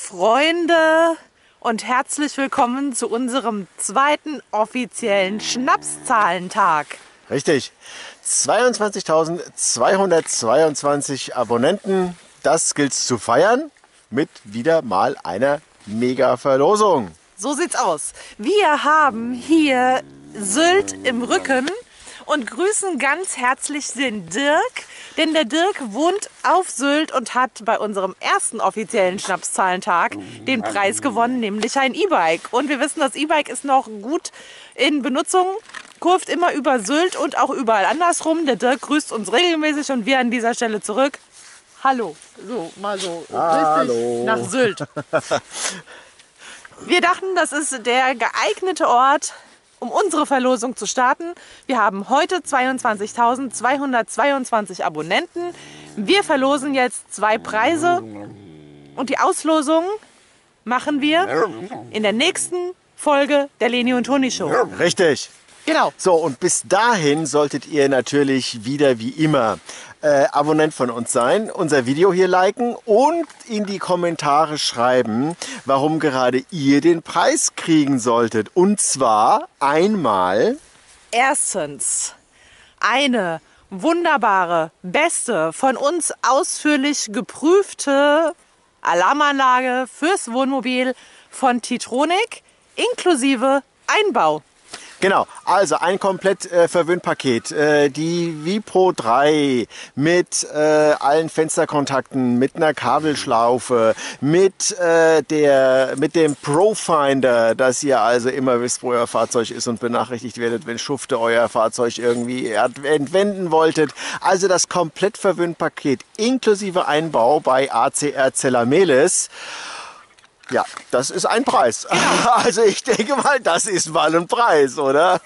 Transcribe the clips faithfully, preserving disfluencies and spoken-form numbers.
Freunde und herzlich willkommen zu unserem zweiten offiziellen Schnapszahlentag. Richtig, zweiundzwanzigtausendzweihundertzweiundzwanzig Abonnenten, das gilt's zu feiern mit wieder mal einer Mega-Verlosung. So sieht's aus. Wir haben hier Sylt im Rücken und grüßen ganz herzlich den Dirk, denn der Dirk wohnt auf Sylt und hat bei unserem ersten offiziellen Schnapszahlentag den Preis gewonnen, nämlich ein E-Bike. Und wir wissen, das E-Bike ist noch gut in Benutzung, kurvt immer über Sylt und auch überall andersrum. Der Dirk grüßt uns regelmäßig und wir an dieser Stelle zurück. Hallo, so mal so Hallo. nach Sylt. Wir dachten, das ist der geeignete Ort, um unsere Verlosung zu starten. Wir haben heute zweiundzwanzigtausendzweihundertzweiundzwanzig Abonnenten. Wir verlosen jetzt zwei Preise und die Auslosung machen wir in der nächsten Folge der Leni und Toni Show. Richtig. Genau. So, und bis dahin solltet ihr natürlich wieder wie immer äh, Abonnent von uns sein, unser Video hier liken und in die Kommentare schreiben, warum gerade ihr den Preis kriegen solltet. Und zwar einmal... Erstens, eine wunderbare, beste, von uns ausführlich geprüfte Alarmanlage fürs Wohnmobil von Titronic inklusive Einbau. Genau, also ein komplett äh, Verwöhnpaket. Äh, die Vipro drei mit äh, allen Fensterkontakten, mit einer Kabelschlaufe, mit, äh, der, mit dem Profinder, dass ihr also immer wisst, wo euer Fahrzeug ist und benachrichtigt werdet, wenn Schufte euer Fahrzeug irgendwie entwenden wolltet. Also das komplett Verwöhnpaket inklusive Einbau bei A C R Zellamelis. Ja, das ist ein Preis. Also ich denke mal, das ist mal ein Preis, oder?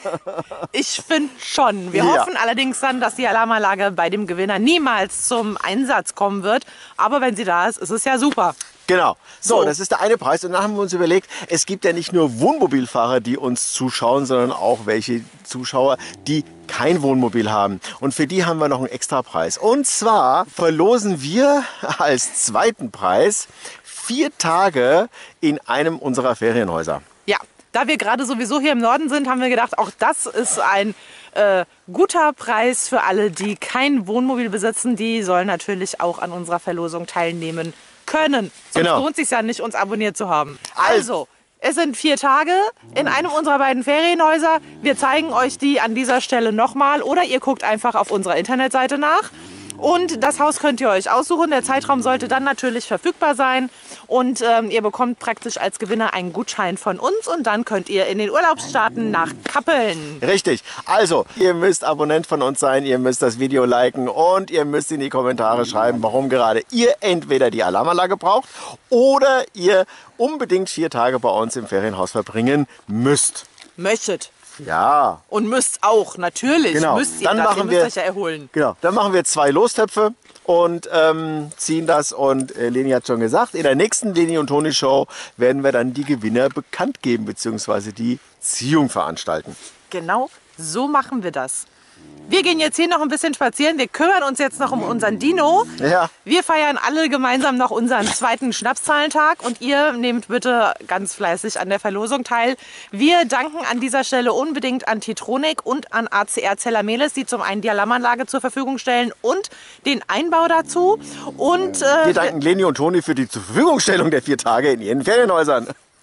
Ich finde schon. Wir Ja. hoffen allerdings dann, dass die Alarmanlage bei dem Gewinner niemals zum Einsatz kommen wird. Aber wenn sie da ist, ist es ja super. Genau. So, So. das ist der eine Preis. Und dann haben wir uns überlegt, es gibt ja nicht nur Wohnmobilfahrer, die uns zuschauen, sondern auch welche Zuschauer, die kein Wohnmobil haben. Und für die haben wir noch einen extra Preis. Und zwar verlosen wir als zweiten Preis vier Tage in einem unserer Ferienhäuser. Ja, da wir gerade sowieso hier im Norden sind, haben wir gedacht, auch das ist ein äh, guter Preis für alle, die kein Wohnmobil besitzen. Die sollen natürlich auch an unserer Verlosung teilnehmen können. Sonst Genau. lohnt es sich ja nicht, uns abonniert zu haben. Also, es sind vier Tage in einem unserer beiden Ferienhäuser. Wir zeigen euch die an dieser Stelle nochmal oder ihr guckt einfach auf unserer Internetseite nach. Und das Haus könnt ihr euch aussuchen. Der Zeitraum sollte dann natürlich verfügbar sein. Und ähm, ihr bekommt praktisch als Gewinner einen Gutschein von uns. Und dann könnt ihr in den Urlaub starten nach Kappeln. Richtig. Also, ihr müsst Abonnent von uns sein, ihr müsst das Video liken und ihr müsst in die Kommentare schreiben, warum gerade ihr entweder die Alarmanlage braucht oder ihr unbedingt vier Tage bei uns im Ferienhaus verbringen müsst. Möchtet. Ja. Und müsst auch, natürlich. Genau. Müsst ihr Dann das. Ihr machen müsst wir- euch ja erholen. Genau, dann machen wir zwei Lostöpfe und ähm, ziehen das. Und äh, Leni hat schon gesagt, in der nächsten Leni und Toni Show werden wir dann die Gewinner bekannt geben, beziehungsweise die Ziehung veranstalten. Genau so machen wir das. Wir gehen jetzt hier noch ein bisschen spazieren. Wir kümmern uns jetzt noch um unseren Dino. Ja. Wir feiern alle gemeinsam noch unseren zweiten Schnapszahlentag und ihr nehmt bitte ganz fleißig an der Verlosung teil. Wir danken an dieser Stelle unbedingt an Titronic und an A C R Zellamelis, die zum einen die Alarmanlage zur Verfügung stellen und den Einbau dazu. Und äh, Wir danken Leni und Toni für die zur Verfügungstellung der vier Tage in ihren Ferienhäusern.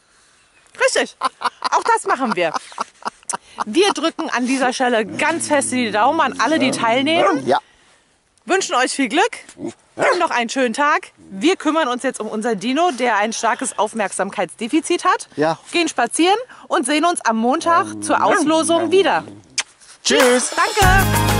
richtig, auch das machen wir. Wir drücken an dieser Stelle ganz fest die Daumen an alle, die teilnehmen. Ja. Wünschen euch viel Glück. Habt noch einen schönen Tag. Wir kümmern uns jetzt um unser Dino, der ein starkes Aufmerksamkeitsdefizit hat. Ja. Gehen spazieren und sehen uns am Montag zur Auslosung wieder. Tschüss. Danke.